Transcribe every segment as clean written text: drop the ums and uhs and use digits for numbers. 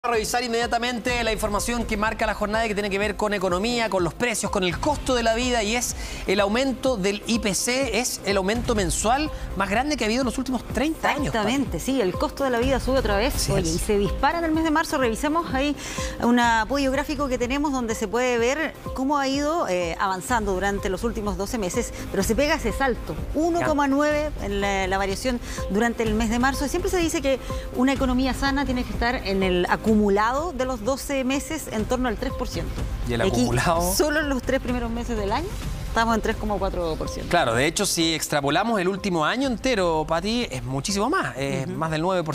A revisar inmediatamente la información que marca la jornada y que tiene que ver con economía, con los precios, con el costo de la vida, y es el aumento del IPC, es el aumento mensual más grande que ha habido en los últimos 30 años. Exactamente, sí, el costo de la vida sube otra vez. Sí, oye, y se dispara en el mes de marzo. Revisemos ahí un apoyo gráfico que tenemos donde se puede ver cómo ha ido avanzando durante los últimos 12 meses, pero se pega ese salto, 1,9 en la variación durante el mes de marzo. Y siempre se dice que una economía sana tiene que estar en el acumulado de los 12 meses en torno al 3%. ¿Y el acumulado? Solo en los 3 primeros meses del año estamos en 3,4%. Claro, de hecho, si extrapolamos el último año entero, Pati, es muchísimo más, más del 9%.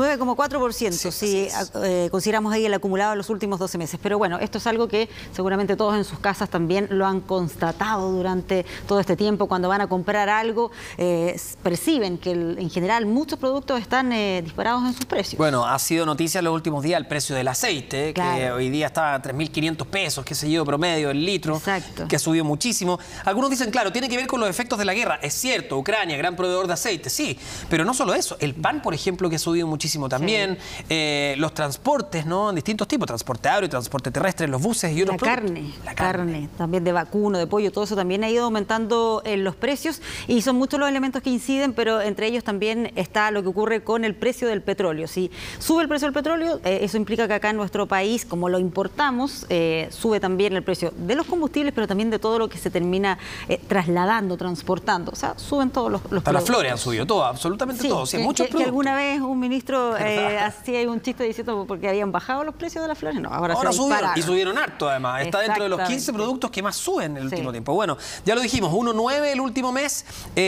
9,4% si consideramos ahí el acumulado de los últimos 12 meses. Pero bueno, esto es algo que seguramente todos en sus casas también lo han constatado durante todo este tiempo. Cuando van a comprar algo, perciben que en general muchos productos están disparados en sus precios. Bueno, ha sido noticia en los últimos días el precio del aceite, claro, que hoy día está a 3.500 pesos, qué sé yo, promedio, el litro. Exacto. Que ha subido muchísimo. Algunos dicen, claro, tiene que ver con los efectos de la guerra. Es cierto, Ucrania, gran proveedor de aceite, sí. Pero no solo eso, el pan, por ejemplo, que ha subido muchísimo también. Sí. Los transportes, ¿no? En distintos tipos, transporte aéreo, transporte terrestre, los buses y otros productos. La carne, también de vacuno, de pollo, todo eso también ha ido aumentando en los precios. Y son muchos los elementos que inciden, pero entre ellos también está lo que ocurre con el precio del petróleo. Si sube el precio del petróleo, eso implica que acá en nuestro país, como lo importamos, sube también el precio de los combustibles, pero también de todo lo que se termina trasladando, transportando. O sea, suben todos los productos. Las flores han subido, todo, absolutamente todo. Sí, muchos productos. Que alguna vez un ministro hacía un chiste diciendo porque habían bajado los precios de las flores. No, ahora se subieron. Y subieron harto, además. Está dentro de los 15 productos que más suben en el último tiempo. Bueno, ya lo dijimos, 1,9 el último mes,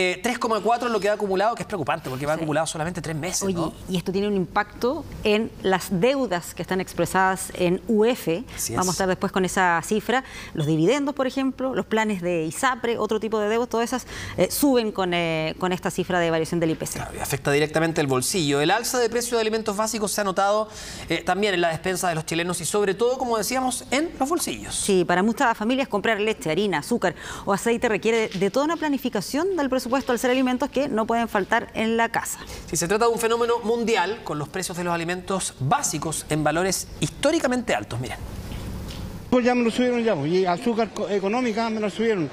3,4 es lo que va acumulado, que es preocupante porque va acumulado solamente 3 meses. Oye, ¿no? Y esto tiene un impacto en las deudas que están expresadas en UF. Vamos a estar después con esa cifra. Los dividendos, por ejemplo, los planes de ISAPRE, otro tipo de deudas, todas esas suben con esta cifra de variación del IPC. Claro, y afecta directamente el bolsillo. El alza de precios de alimentos básicos se ha notado también en la despensa de los chilenos y sobre todo, como decíamos, en los bolsillos. Sí, para muchas familias comprar leche, harina, azúcar o aceite requiere de toda una planificación del presupuesto al ser alimentos que no pueden faltar en la casa. Sí, se trata de un fenómeno mundial con los precios de los alimentos básicos en valores históricamente altos. Miren. Pues ya me lo subieron ya, y azúcar económica me lo subieron.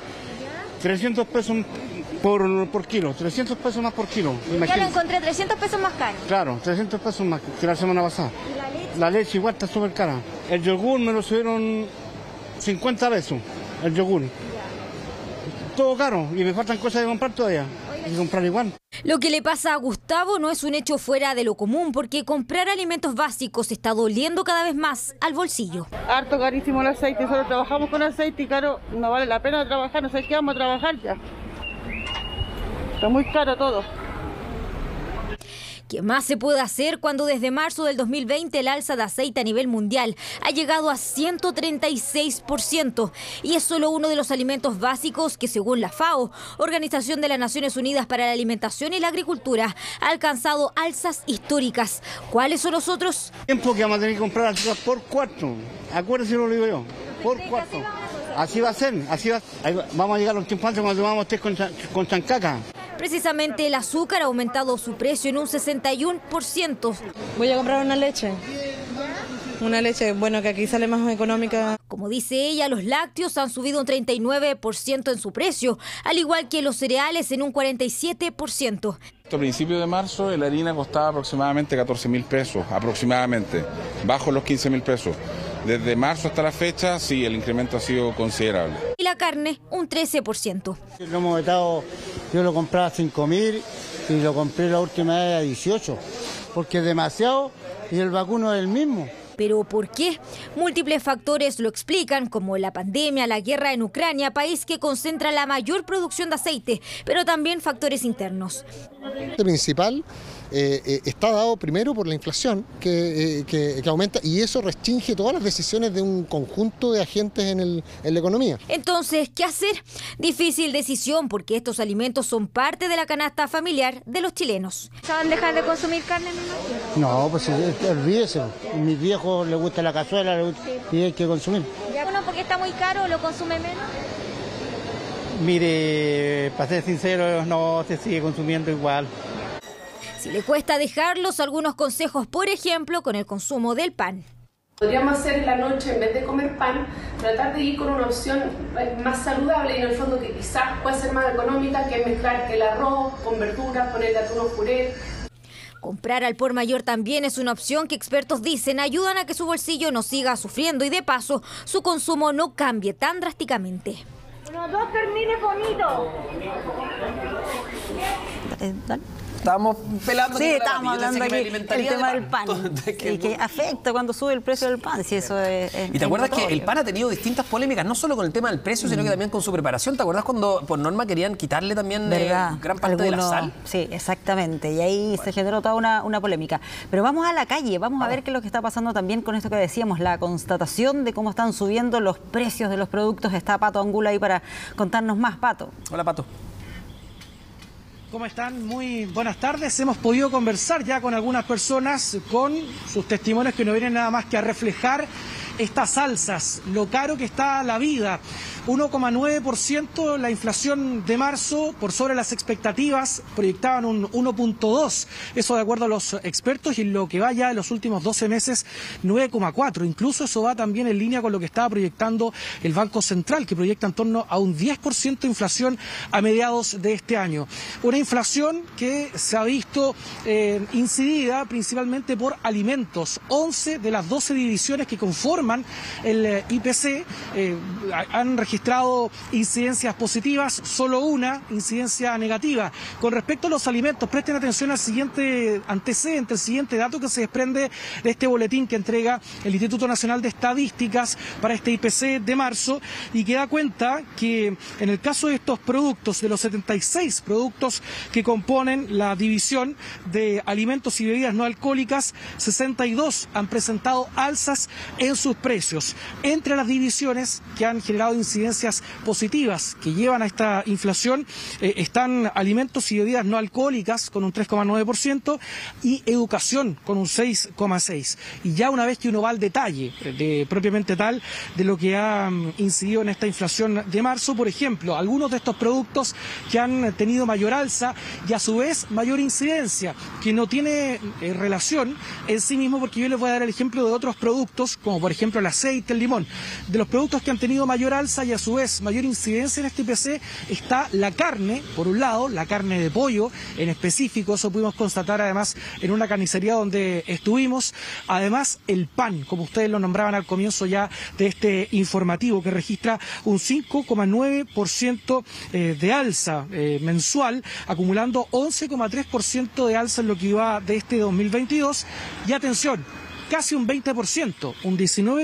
300 pesos por kilo, 300 pesos más por kilo. Ya lo encontré, 300 pesos más caro. Claro, 300 pesos más que la semana pasada. ¿Y la leche? La leche igual está súper cara. El yogur me lo subieron 50 pesos, el yogur. Todo caro y me faltan cosas de comprar todavía. Hay que comprar igual. Lo que le pasa a Gustavo no es un hecho fuera de lo común, porque comprar alimentos básicos está doliendo cada vez más al bolsillo. Harto carísimo el aceite, solo trabajamos con aceite y caro, no vale la pena trabajar, no sé qué vamos a trabajar ya. Está muy caro todo. ¿Qué más se puede hacer cuando desde marzo del 2020 el alza de aceite a nivel mundial ha llegado a 136%? Y es solo uno de los alimentos básicos que, según la FAO, Organización de las Naciones Unidas para la Alimentación y la Agricultura, ha alcanzado alzas históricas. ¿Cuáles son los otros? Tiempo que vamos a tener que comprar azúcar por 4. Acuérdense lo digo yo, por 4. Así va a ser, así va. Vamos a llegar a los tiempos antes cuando vamos a estar con chancaca. Precisamente el azúcar ha aumentado su precio en un 61%. Voy a comprar una leche. Una leche, bueno, que aquí sale más económica. Como dice ella, los lácteos han subido un 39% en su precio, al igual que los cereales en un 47%. A principios de marzo la harina costaba aproximadamente 14.000 pesos, aproximadamente, bajo los 15.000 pesos. Desde marzo hasta la fecha, sí, el incremento ha sido considerable. Y la carne, un 13%. Lo hemos vetado, yo lo compraba a 5.000 y lo compré la última vez a 18, porque es demasiado y el vacuno es el mismo. ¿Pero por qué? Múltiples factores lo explican, como la pandemia, la guerra en Ucrania, país que concentra la mayor producción de aceite, pero también factores internos. El principal está dado primero por la inflación que aumenta, y eso restringe todas las decisiones de un conjunto de agentes en la economía. Entonces, ¿qué hacer? Difícil decisión, porque estos alimentos son parte de la canasta familiar de los chilenos. ¿Saben dejar de consumir carne, mi mamá? No, pues olvídese. A mis viejos les gusta la cazuela y hay que consumir. ¿Ya uno porque está muy caro lo consume menos? Mire, para ser sincero, no se sigue consumiendo igual. Si le cuesta dejarlos, algunos consejos, por ejemplo, con el consumo del pan. Podríamos hacer en la noche, en vez de comer pan, tratar de ir con una opción más saludable y en el fondo que quizás puede ser más económica, que es mezclar el arroz con verduras, ponerle atún o puré. Comprar al por mayor también es una opción que expertos dicen ayudan a que su bolsillo no siga sufriendo y de paso su consumo no cambie tan drásticamente. Los dos termine bonito. Estábamos pelando. Sí, estábamos hablando aquí el tema del pan. Y que afecta cuando sube el precio del pan. Si eso es y te acuerdas que el pan ha tenido distintas polémicas, no solo con el tema del precio, sino que también con su preparación. ¿Te acuerdas cuando por norma querían quitarle también gran parte de la sal? Sí, exactamente. Y ahí se generó toda una polémica. Pero vamos a la calle, vamos a ver qué es lo que está pasando también con esto que decíamos, la constatación de cómo están subiendo los precios de los productos. Está Pato Angula ahí para contarnos más. Pato. Hola, Pato. ¿Cómo están? Muy buenas tardes. Hemos podido conversar ya con algunas personas con sus testimonios que no vienen nada más que a reflejar estas alzas, lo caro que está la vida. 1,9% la inflación de marzo, por sobre las expectativas, proyectaban un 1,2%, eso de acuerdo a los expertos, y en lo que va ya en los últimos 12 meses, 9,4%. Incluso eso va también en línea con lo que estaba proyectando el Banco Central, que proyecta en torno a un 10% de inflación a mediados de este año. Una inflación que se ha visto incidida principalmente por alimentos. 11 de las 12 divisiones que conforman el IPC han registrado incidencias positivas, solo una incidencia negativa. Con respecto a los alimentos, presten atención al siguiente antecedente, el siguiente dato que se desprende de este boletín que entrega el Instituto Nacional de Estadísticas para este IPC de marzo, y que da cuenta que en el caso de estos productos, de los 76 productos que componen la división de alimentos y bebidas no alcohólicas, 62 han presentado alzas en sus precios. Entre las divisiones que han generado incidencias positivas que llevan a esta inflación están alimentos y bebidas no alcohólicas con un 3,9% y educación con un 6,6%. Y ya una vez que uno va al detalle propiamente tal de lo que ha incidido en esta inflación de marzo, por ejemplo, algunos de estos productos que han tenido mayor alza y a su vez mayor incidencia, que no tiene relación en sí mismo, porque yo les voy a dar el ejemplo de otros productos, como por ejemplo el aceite, el limón. De los productos que han tenido mayor alza y a su vez mayor incidencia en este IPC está la carne, por un lado, la carne de pollo en específico, eso pudimos constatar además en una carnicería donde estuvimos. Además, el pan, como ustedes lo nombraban al comienzo ya de este informativo, que registra un 5,9% de alza mensual, acumulando 11,3% de alza en lo que iba de este 2022. Y atención, casi un 20%, un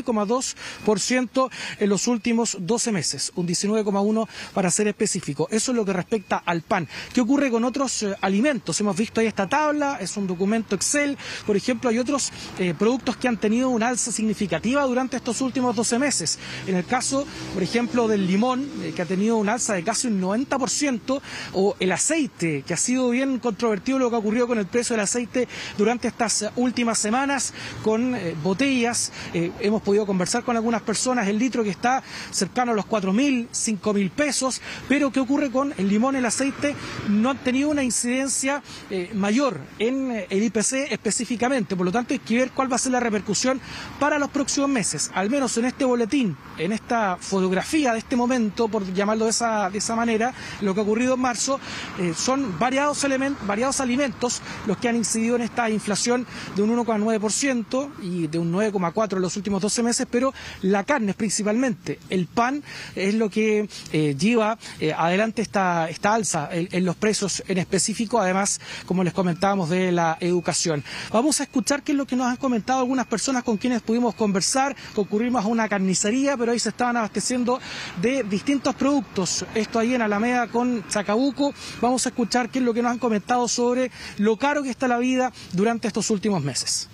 19,2% en los últimos 12 meses, un 19,1% para ser específico. Eso es lo que respecta al pan. ¿Qué ocurre con otros alimentos? Hemos visto ahí esta tabla, es un documento Excel. Por ejemplo, hay otros productos que han tenido una alza significativa durante estos últimos 12 meses. En el caso, por ejemplo, del limón, que ha tenido una alza de casi un 90%, o el aceite, que ha sido bien controvertido lo que ha ocurrido con el precio del aceite durante estas últimas semanas, con botellas. Hemos podido conversar con algunas personas, el litro que está cercano a los 4.000, 5.000 pesos, pero ¿qué ocurre con el limón y el aceite? No han tenido una incidencia mayor en el IPC específicamente, por lo tanto hay que ver cuál va a ser la repercusión para los próximos meses. Al menos en este boletín, en esta fotografía de este momento, por llamarlo de esa manera, lo que ha ocurrido en marzo, son variados alimentos los que han incidido en esta inflación de un 1,9%, y de un 9,4% en los últimos 12 meses, pero la carne principalmente, el pan es lo que lleva adelante esta alza en los precios en específico, además, como les comentábamos, de la educación. Vamos a escuchar qué es lo que nos han comentado algunas personas con quienes pudimos conversar. Concurrimos a una carnicería, pero ahí se estaban abasteciendo de distintos productos. Esto ahí en Alameda con Chacabuco. Vamos a escuchar qué es lo que nos han comentado sobre lo caro que está la vida durante estos últimos meses.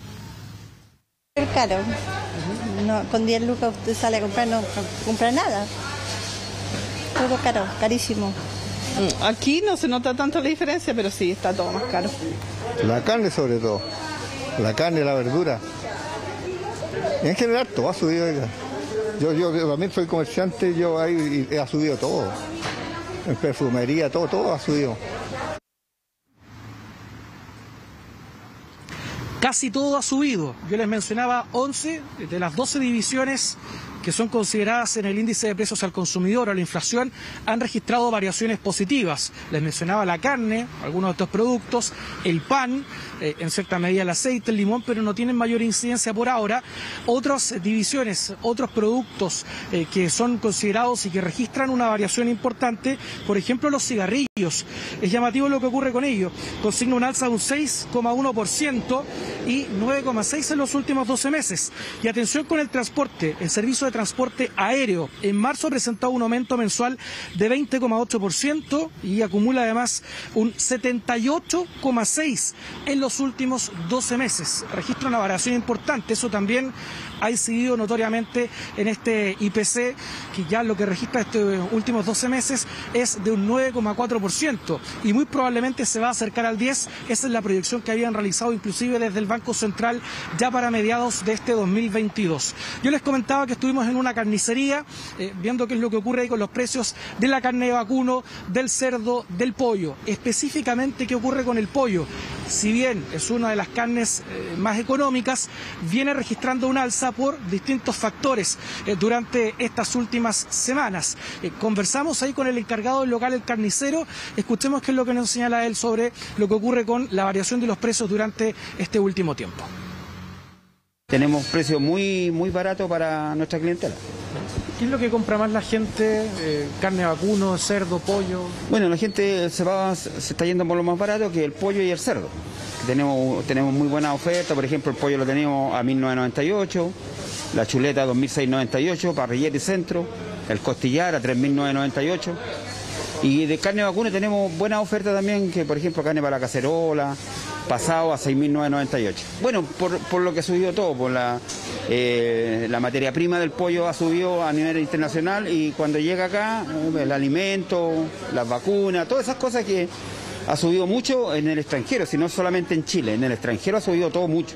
Es caro. No, con 10 lucas usted sale a comprar, no compra nada. Todo caro, carísimo. Aquí no se nota tanto la diferencia, pero sí, está todo más caro. La carne sobre todo. La carne, la verdura. En general todo ha subido. Yo también soy comerciante, yo ahí ha subido todo. En perfumería, todo ha subido. casi todo ha subido. Yo les mencionaba 11 de las 12 divisiones que son consideradas en el índice de precios al consumidor o la inflación, han registrado variaciones positivas. Les mencionaba la carne, algunos de estos productos, el pan, en cierta medida el aceite, el limón, pero no tienen mayor incidencia por ahora. Otras divisiones, otros productos que son considerados y que registran una variación importante, por ejemplo los cigarrillos. Es llamativo lo que ocurre con ellos. Consigna un alza de un 6,1% y 9,6% en los últimos 12 meses. Y atención con el transporte, el servicio de transporte aéreo. En marzo ha presentado un aumento mensual de 20,8% y acumula además un 78,6% en los últimos 12 meses. Registra una variación importante. Eso también ha incidido notoriamente en este IPC, que ya lo que registra estos últimos 12 meses es de un 9,4% y muy probablemente se va a acercar al 10%. Esa es la proyección que habían realizado inclusive desde el Banco Central ya para mediados de este 2022. Yo les comentaba que estuvimos en una carnicería viendo qué es lo que ocurre ahí con los precios de la carne de vacuno, del cerdo, del pollo. Específicamente, ¿qué ocurre con el pollo? Si bien es una de las carnes más económicas, viene registrando un alza por distintos factores durante estas últimas semanas. Conversamos ahí con el encargado del local, el carnicero. Escuchemos qué es lo que nos señala él sobre lo que ocurre con la variación de los precios durante este último tiempo. Tenemos precios muy baratos para nuestra clientela. ¿Qué es lo que compra más la gente? ¿Carne de vacuno, cerdo, pollo? Bueno, la gente se está yendo por lo más barato, que el pollo y el cerdo. Tenemos muy buena oferta. Por ejemplo, el pollo lo tenemos a 1.998, la chuleta a 2.698, parrilleta y centro, el costillar a 3.998. Y de carne de vacuno tenemos buena oferta también, que por ejemplo carne para la cacerola, pasado a 6.998. Bueno, por lo que ha subido todo, por la materia prima del pollo ha subido a nivel internacional y cuando llega acá, el alimento, las vacunas, todas esas cosas que ha subido mucho en el extranjero, si no solamente en Chile, en el extranjero ha subido todo mucho.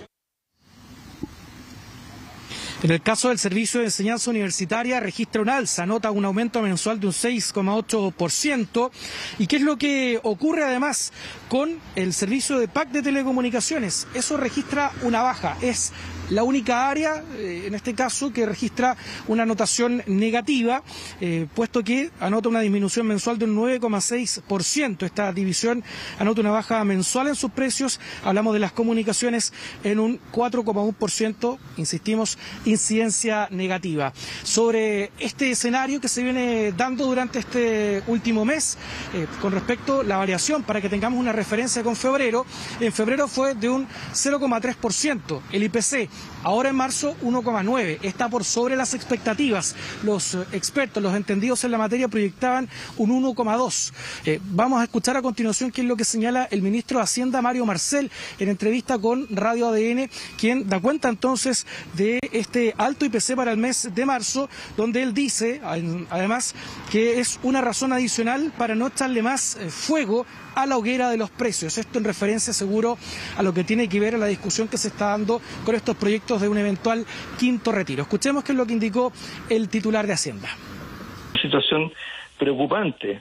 En el caso del servicio de enseñanza universitaria registra un alza, nota un aumento mensual de un 6,8%. ¿Y qué es lo que ocurre además con el servicio de PAC de telecomunicaciones? Eso registra una baja, es la única área, en este caso, que registra una anotación negativa, puesto que anota una disminución mensual de un 9,6%. Esta división anota una baja mensual en sus precios. Hablamos de las comunicaciones en un 4,1%, insistimos, incidencia negativa. Sobre este escenario que se viene dando durante este último mes, con respecto a la variación, para que tengamos una referencia con febrero, en febrero fue de un 0,3%, el IPC. Ahora en marzo 1,9%, está por sobre las expectativas. Los expertos, los entendidos en la materia proyectaban un 1,2%. Vamos a escuchar a continuación qué es lo que señala el ministro de Hacienda, Mario Marcel, en entrevista con Radio ADN, quien da cuenta entonces de este alto IPC para el mes de marzo, donde él dice además que es una razón adicional para no echarle más fuego a la hoguera de los precios. Esto en referencia seguro a lo que tiene que ver a la discusión que se está dando con estos proyectos de un eventual quinto retiro. Escuchemos qué es lo que indicó el titular de Hacienda. Situación preocupante,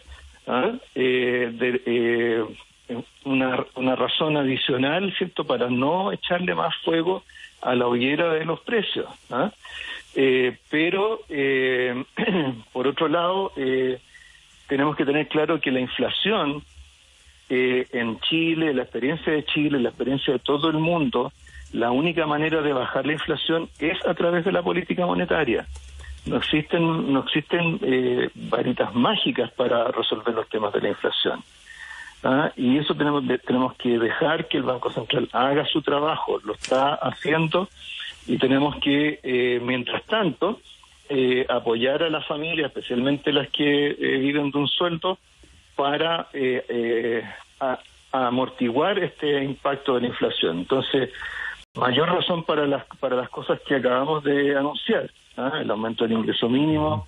una razón adicional, ¿cierto?, para no echarle más fuego a la hoguera de los precios. Pero, por otro lado, tenemos que tener claro que la inflación en Chile, la experiencia de Chile, la experiencia de todo el mundo, la única manera de bajar la inflación es a través de la política monetaria. No existen varitas mágicas para resolver los temas de la inflación. Y eso tenemos que dejar que el Banco Central haga su trabajo, lo está haciendo, y tenemos que, mientras tanto, apoyar a las familias, especialmente las que viven de un sueldo, para amortiguar este impacto de la inflación. Entonces, mayor razón para las cosas que acabamos de anunciar, el aumento del ingreso mínimo,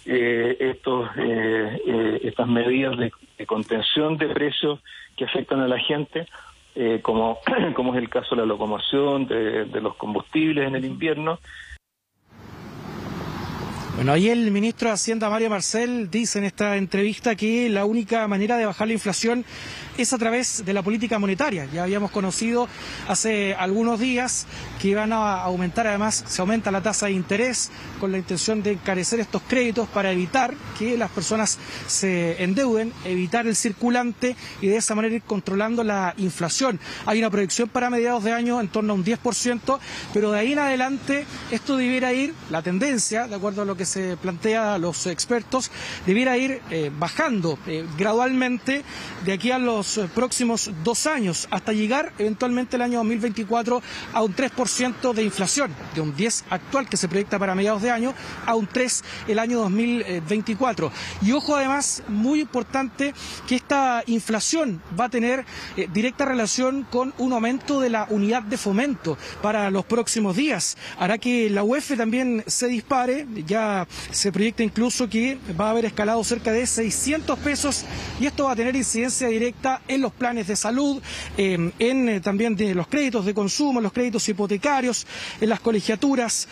estas medidas de contención de precios que afectan a la gente, como es el caso de la locomoción, de los combustibles en el invierno. Bueno, ahí el ministro de Hacienda, Mario Marcel, dice en esta entrevista que la única manera de bajar la inflación es a través de la política monetaria. Ya habíamos conocido hace algunos días que iban a aumentar, además se aumenta la tasa de interés con la intención de encarecer estos créditos para evitar que las personas se endeuden, evitar el circulante y de esa manera ir controlando la inflación. Hay una proyección para mediados de año en torno a un 10%, pero de ahí en adelante esto debiera ir, la tendencia, de acuerdo a lo que se plantea a los expertos, debiera ir bajando gradualmente de aquí a los próximos 2 años, hasta llegar eventualmente el año 2024 a un 3% de inflación, de un 10 actual que se proyecta para mediados de año a un 3 el año 2024. Y ojo además, muy importante, que esta inflación va a tener directa relación con un aumento de la unidad de fomento para los próximos días. Hará que la UEF también se dispare, ya se proyecta incluso que va a haber escalado cerca de 600 pesos y esto va a tener incidencia directa en los planes de salud, también de los créditos de consumo, los créditos hipotecarios, en las colegiaturas,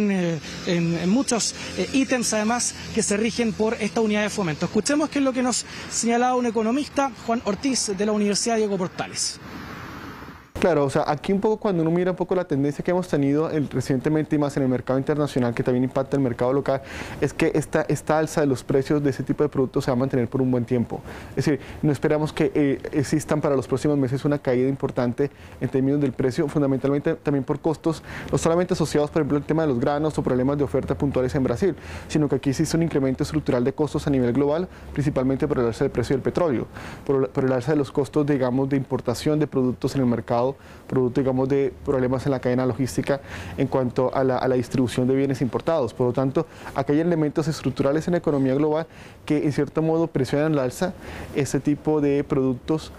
en muchos ítems además que se rigen por esta unidad de fomento. Escuchemos qué es lo que nos señalaba un economista, Juan Ortiz, de la Universidad Diego Portales. Claro, o sea, aquí un poco cuando uno mira un poco la tendencia que hemos tenido recientemente y más en el mercado internacional, que también impacta el mercado local, es que esta alza de los precios de ese tipo de productos se va a mantener por un buen tiempo. Es decir, no esperamos que existan para los próximos meses una caída importante en términos del precio, fundamentalmente también por costos, no solamente asociados, por ejemplo, al tema de los granos o problemas de oferta puntuales en Brasil, sino que aquí existe un incremento estructural de costos a nivel global, principalmente por el alza del precio del petróleo, por el alza de los costos, digamos, de importación de productos en el mercado, producto, digamos, de problemas en la cadena logística en cuanto a la distribución de bienes importados. Por lo tanto, aquí hay elementos estructurales en la economía global que, en cierto modo, presionan la alza ese tipo de productos.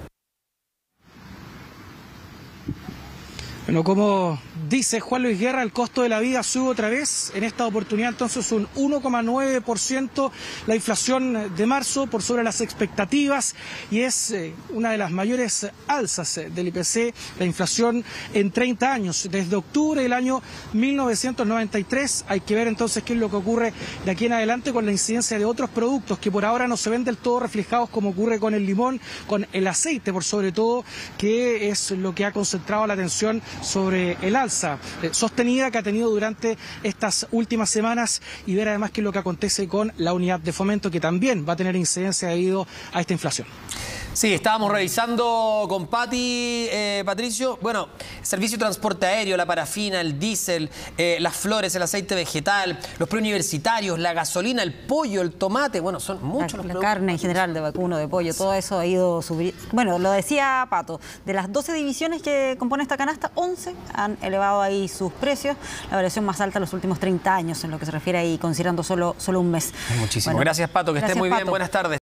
Bueno, como dice Juan Luis Guerra, el costo de la vida sube otra vez. En esta oportunidad, entonces, un 1,9% la inflación de marzo, por sobre las expectativas, y es una de las mayores alzas del IPC, la inflación en 30 años, desde octubre del año 1993. Hay que ver entonces qué es lo que ocurre de aquí en adelante con la incidencia de otros productos que por ahora no se ven del todo reflejados, como ocurre con el limón, con el aceite, por sobre todo, que es lo que ha concentrado la atención sobre el alza sostenida que ha tenido durante estas últimas semanas, y ver además qué es lo que acontece con la unidad de fomento, que también va a tener incidencia debido a esta inflación. Sí, estábamos revisando con Pati, Patricio, bueno, servicio de transporte aéreo, la parafina, el diésel, las flores, el aceite vegetal, los preuniversitarios, la gasolina, el pollo, el tomate, bueno, son muchos los la carne en general, de vacuno, de pollo, todo eso ha ido subiendo. Bueno, lo decía Pato, de las 12 divisiones que componen esta canasta, 11 han elevado ahí sus precios, la variación más alta en los últimos 30 años, en lo que se refiere ahí, considerando solo un mes. Muchísimo. Bueno, gracias, Pato, que esté muy bien, buenas tardes.